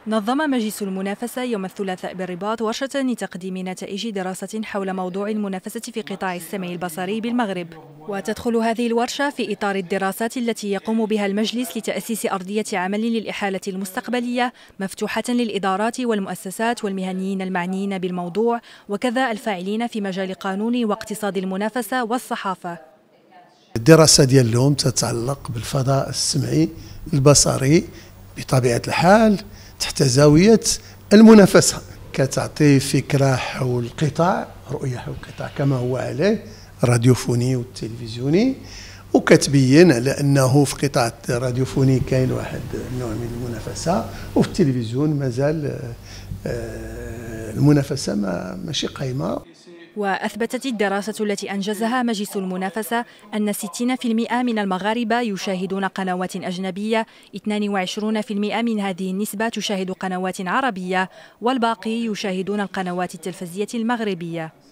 نظم مجلس المنافسة يوم الثلاثاء بالرباط ورشة لتقديم نتائج دراسة حول موضوع المنافسة في قطاع السمع البصري بالمغرب. وتدخل هذه الورشة في إطار الدراسات التي يقوم بها المجلس لتأسيس أرضية عمل للإحالة المستقبلية مفتوحة للإدارات والمؤسسات والمهنيين المعنيين بالموضوع، وكذا الفاعلين في مجال قانون واقتصاد المنافسة والصحافة. الدراسة ديال اليوم تتعلق بالفضاء السمعي البصري بطبيعة الحال تحت زاوية المنافسة، كتعطي فكرة حول القطاع، رؤية حول القطاع كما هو عليه الراديوفوني والتلفزيوني، وكتبين على أنه في قطاع الراديوفوني كاين واحد النوع من المنافسة، وفي التلفزيون مازال المنافسة ماشي قايمة. وأثبتت الدراسة التي أنجزها مجلس المنافسة أن 60% من المغاربة يشاهدون قنوات أجنبية، 22% من هذه النسبة تشاهد قنوات عربية، والباقي يشاهدون القنوات التلفزية المغربية.